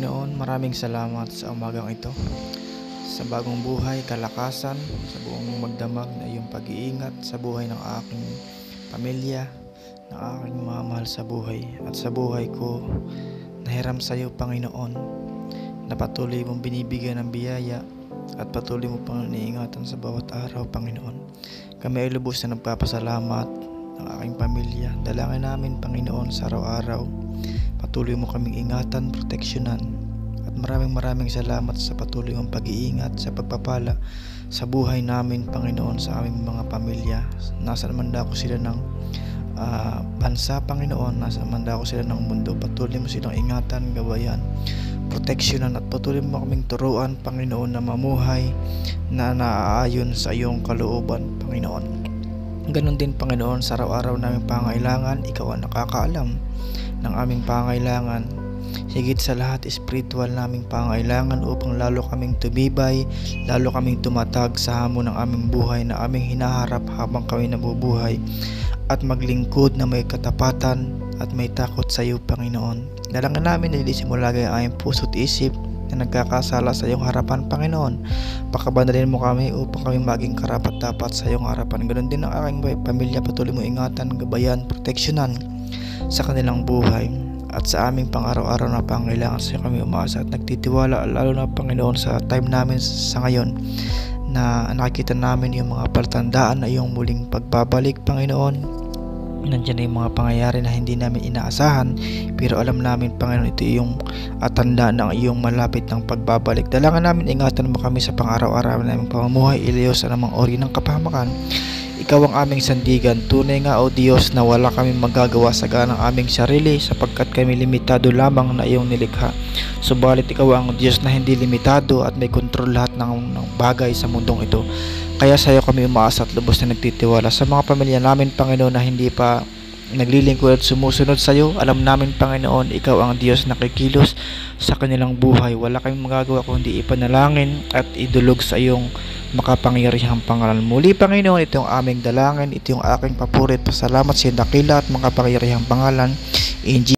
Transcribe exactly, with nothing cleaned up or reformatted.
Panginoon, maraming salamat sa umagang ito, sa bagong buhay, kalakasan, sa buong magdamag na iyong pag-iingat sa buhay ng aking pamilya, ng aking mga mahal sa buhay, at sa buhay ko. Nahiram sa iyo, Panginoon, na patuloy mong binibigyan ng biyaya at patuloy mo pang iniingatan sa bawat araw, Panginoon. Kami ay lubos na nagpapasalamat ng aking pamilya. Dalangin namin, Panginoon, sa araw-araw. Patuloy mo kaming ingatan, proteksyonan, at maraming maraming salamat sa patuloy mong pag-iingat, sa pagpapala sa buhay namin, Panginoon, sa aming mga pamilya. Nasa naman ako sila ng uh, bansa, Panginoon, nasa naman ako sila ng mundo. Patuloy mo silang ingatan, gabayan, proteksyonan, at patuloy mo kaming turuan, Panginoon, na mamuhay na naaayon sa iyong kalooban, Panginoon. Ganon din, Panginoon, sa araw-araw naming pangailangan, ikaw ang nakakaalam ng aming pangailangan. Higit sa lahat, spiritual naming pangailangan upang lalo kaming tumibay, lalo kaming tumatag sa hamon ng aming buhay na aming hinaharap habang kami nabubuhay, at maglingkod na may katapatan at may takot sa iyo, Panginoon. Dalangin namin na lilisin mo lagi ang aming puso't isip na nagkakasala sa iyong harapan, Panginoon. Pakabandalin mo kami upang kami maging karapat-dapat sa iyong harapan. Ganon din ang aking pamilya. Patuloy mo ingatan, gabayan, proteksyonan sa kanilang buhay, at sa aming pang-araw-araw na pangailangan sa iyo kami umaasa at nagtitiwala, lalo na, Panginoon, sa time namin sa ngayon na nakikita namin yung mga palatandaan na iyong muling pagbabalik, Panginoon. Nandiyan na yung mga pangyayari na hindi namin inaasahan, pero alam namin, Panginoon, ito yung tanda ng iyong malapit ng pagbabalik. Dalangin namin, ingatan mo kami sa pang-araw-araw naming pamumuhay, ilayo sa namang ori ng kapahamakan. Ikaw ang aming sandigan. Tunay nga, O Diyos, na wala kami magagawa sa ganang aming sarili, sapagkat kami limitado lamang na iyong nilikha. Subalit ikaw ang Diyos na hindi limitado at may kontrol lahat ng, ng bagay sa mundong ito. Kaya sa iyo kami umaasa at lubos na nagtitiwala. Sa mga pamilya namin, Panginoon, na hindi pa naglilingkod at sumusunod sa iyo, alam namin, Panginoon, ikaw ang Diyos na kikilos sa kanilang buhay. Wala kaming magagawa kundi ipanalangin at idulog sa iyong makapangyarihang pangalan. Muli, Panginoon, ito yung aming dalangin, ito yung aking papurit. Pasalamat sa iyong dakila at makapangyarihang pangalan. In